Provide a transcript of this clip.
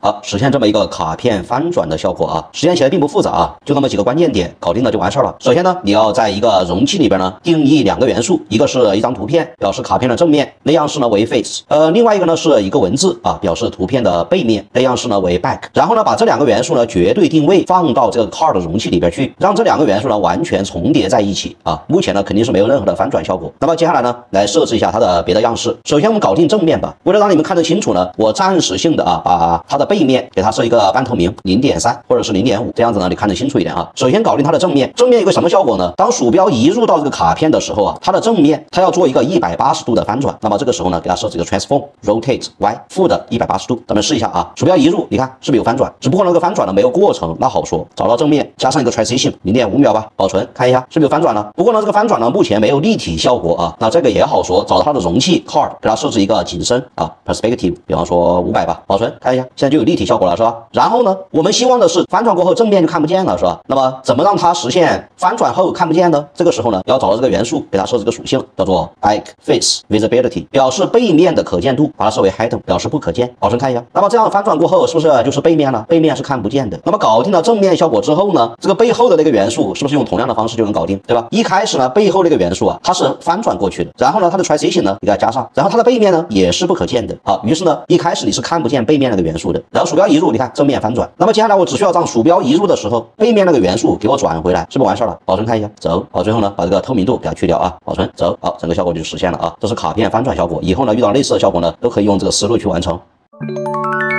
好，实现这么一个卡片翻转的效果啊，实现起来并不复杂啊，就那么几个关键点，搞定了就完事儿了。首先呢，你要在一个容器里边呢定义2个元素，一个是一张图片，表示卡片的正面，那样式呢为 face，另外一个呢是一个文字啊，表示图片的背面，那样式呢为 back。然后呢，把这2个元素呢绝对定位放到这个 card 容器里边去，让这2个元素呢完全重叠在一起啊。目前呢肯定是没有任何的翻转效果。那么接下来呢，来设置一下它的别的样式。首先我们搞定正面吧，为了让你们看得清楚呢，我暂时性的啊把它的背面给它设一个半透明 0.3 或者是 0.5， 这样子呢你看得清楚一点啊。首先搞定它的正面，正面有个什么效果呢？当鼠标移入到这个卡片的时候啊，它的正面它要做一个180度的翻转，那么这个时候呢，给它设置一个 transform rotate y 负的180度，咱们试一下啊。鼠标移入，你看是不是有翻转？只不过那个翻转呢没有过程，那好说，找到正面加上一个 transition 0.5秒吧，保存看一下是不是有翻转了。不过呢这个翻转呢目前没有立体效果啊，那这个也好说，找到它的容器 card 给它设置一个景深啊 perspective， 比方说500吧，保存看一下，现在就有立体效果了是吧？然后呢，我们希望的是翻转过后正面就看不见了是吧？那么怎么让它实现翻转后看不见呢？这个时候呢，要找到这个元素，给它设置个属性，叫做 back face visibility， 表示背面的可见度，把它设为 hidden， 表示不可见。保存看一下。那么这样翻转过后，是不是就是背面了？背面是看不见的。那么搞定了正面效果之后呢，这个背后的那个元素是不是用同样的方式就能搞定，对吧？一开始呢，背后那个元素啊，它是翻转过去的，然后呢，它的 transition 呢，你给它加上，然后它的背面呢也是不可见的。好，于是呢，一开始你是看不见背面那个元素的，然后鼠标移入，你看正面翻转。那么接下来我只需要让鼠标移入的时候，背面那个元素给我转回来，是不是完事儿了？保存看一下，走。好，最后呢，把这个透明度给它去掉啊，保存，走。好，整个效果就实现了啊。这是卡片翻转效果，以后呢遇到类似的效果呢，都可以用这个思路去完成。